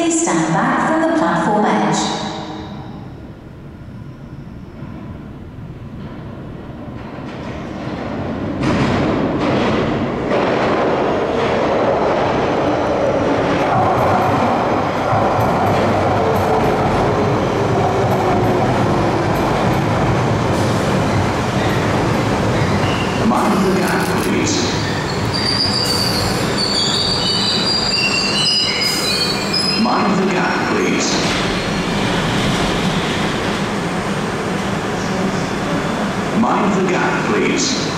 Please stand back from the platform edge. Mind the gap, please. Mind the gap, please.